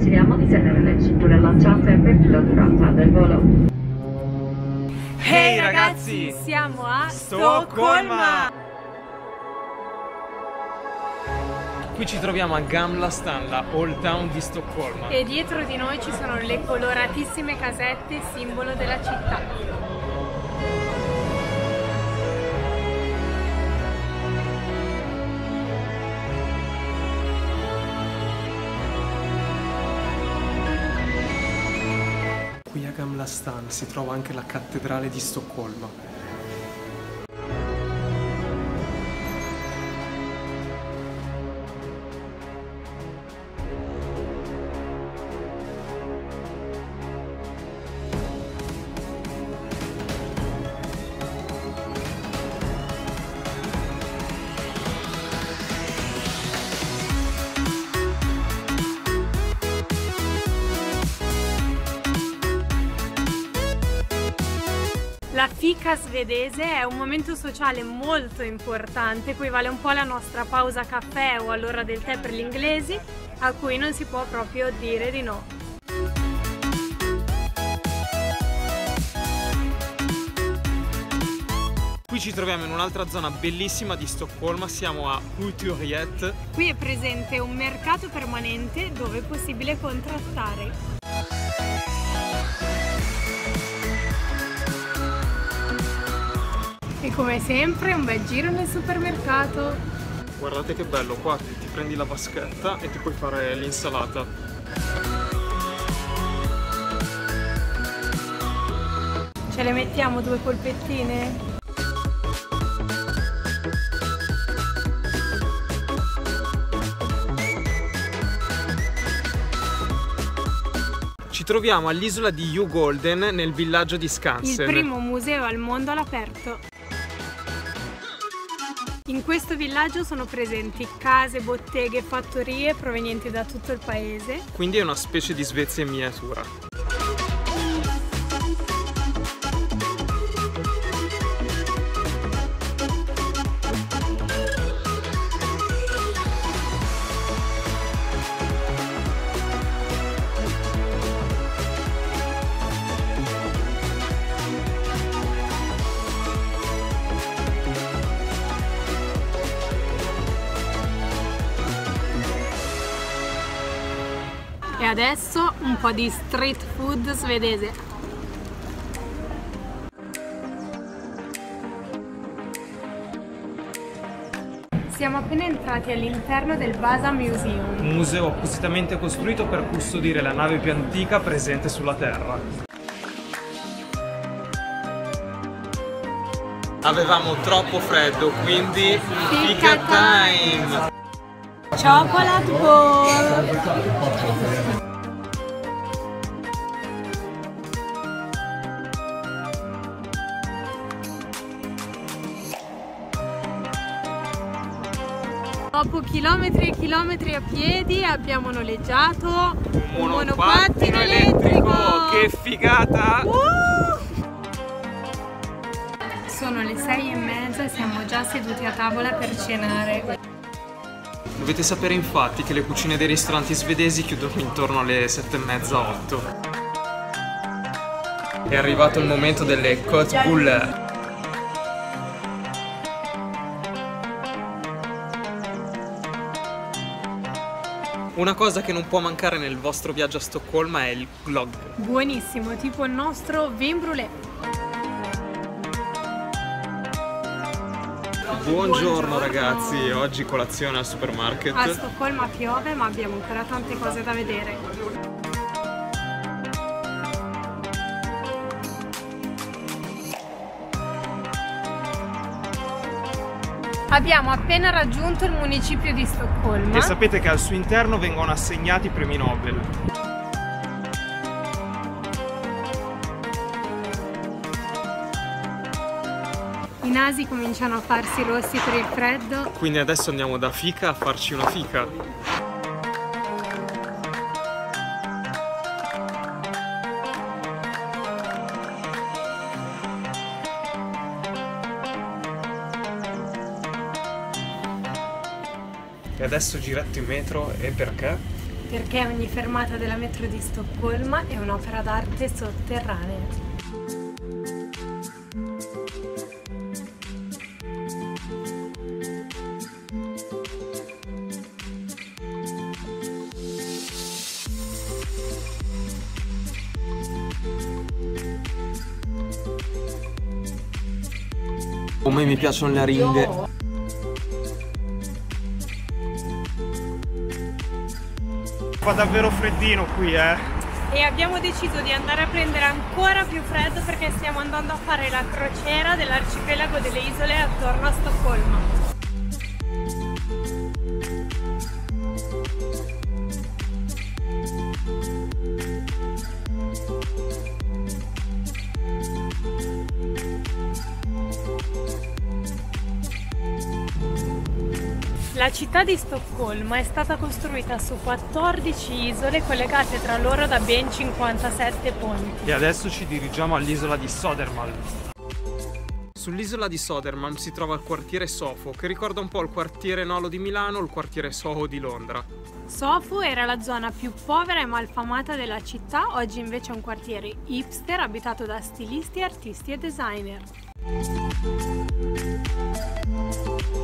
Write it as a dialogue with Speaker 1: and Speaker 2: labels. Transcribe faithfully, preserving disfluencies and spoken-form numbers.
Speaker 1: consigliamo di tenere le cinture allacciate per la durata del volo.
Speaker 2: Hey ragazzi, siamo a Stoccolma!
Speaker 3: Qui ci troviamo a Gamla Stan, la Old Town di Stoccolma.
Speaker 2: E dietro di noi ci sono le coloratissime casette, simbolo della città.
Speaker 3: Qui a Gamla Stan si trova anche la cattedrale di Stoccolma.
Speaker 2: La fika svedese è un momento sociale molto importante, equivale un po' alla nostra pausa caffè o all'ora del tè per gli inglesi, a cui non si può proprio dire di no.
Speaker 3: Qui ci troviamo in un'altra zona bellissima di Stoccolma, siamo a Kulturriet.
Speaker 2: Qui è presente un mercato permanente dove è possibile contrattare. E come sempre un bel giro nel supermercato.
Speaker 3: Guardate che bello, qua ti prendi la vaschetta e ti puoi fare l'insalata.
Speaker 2: Ce le mettiamo due polpettine?
Speaker 3: Ci troviamo all'isola di Djurgården nel villaggio di Skansen.
Speaker 2: Il primo museo al mondo all'aperto. In questo villaggio sono presenti case, botteghe, fattorie provenienti da tutto il paese.
Speaker 3: Quindi è una specie di Svezia in miniatura.
Speaker 2: E adesso un po' di street food svedese. Siamo appena entrati all'interno del Vasa Museum.
Speaker 3: Un museo appositamente costruito per custodire la nave più antica presente sulla Terra. Avevamo troppo freddo, quindi fika time!
Speaker 2: Chocolate ball! Dopo chilometri e chilometri a piedi abbiamo noleggiato
Speaker 3: un
Speaker 2: un
Speaker 3: monopattino elettrico! Che figata!
Speaker 2: Uh! Sono le sei e mezza e siamo già seduti a tavola per cenare.
Speaker 3: Dovete sapere infatti che le cucine dei ristoranti svedesi chiudono intorno alle sette e mezza, otto. È arrivato il momento delle köttbullar. Una cosa che non può mancare nel vostro viaggio a Stoccolma è il glögg.
Speaker 2: Buonissimo, tipo il nostro vin brûlé.
Speaker 3: Buongiorno ragazzi, oggi colazione al supermarket.
Speaker 2: A Stoccolma piove ma abbiamo ancora tante cose da vedere. Abbiamo appena raggiunto il municipio di Stoccolma.
Speaker 3: E sapete che al suo interno vengono assegnati premi Nobel.
Speaker 2: I nasi cominciano a farsi rossi per il freddo.
Speaker 3: Quindi adesso andiamo da fica a farci una fica. E adesso giretto in metro, e perché?
Speaker 2: perché ogni fermata della metro di Stoccolma è un'opera d'arte sotterranea.
Speaker 3: Come mi piacciono le aringhe.
Speaker 4: Fa davvero freddino qui, eh.
Speaker 2: E abbiamo deciso di andare a prendere ancora più freddo perché stiamo andando a fare la crociera dell'arcipelago delle isole attorno a Stoccolma. La città di Stoccolma è stata costruita su quattordici isole collegate tra loro da ben cinquantasette ponti.
Speaker 4: E adesso ci dirigiamo all'isola di Södermalm.
Speaker 3: Sull'isola di Södermalm si trova il quartiere Sofo, che ricorda un po' il quartiere Nolo di Milano o il quartiere Soho di Londra.
Speaker 2: Sofo era la zona più povera e malfamata della città, oggi invece è un quartiere hipster abitato da stilisti, artisti e designer.